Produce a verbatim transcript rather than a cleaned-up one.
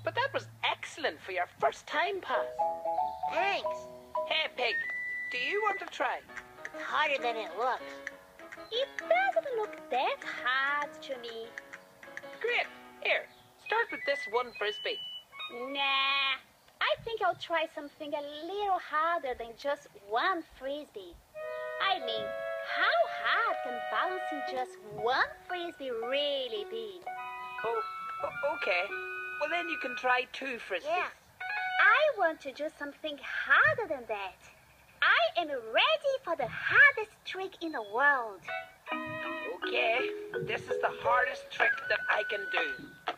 but that was excellent for your first time, Paz. Thanks. Hey, Pig, do you want to try? It's harder than it looks. It doesn't look that hard to me. Great. Here, start with this one frisbee. Nah, I think I'll try something a little harder than just one frisbee. I mean, how hard can balancing just one frisbee really be? Oh, o- okay. Well, then you can try two frisbees. Yeah. I want to do something harder than that. I am ready for the hardest trick in the world. Okay, this is the hardest trick that I can do.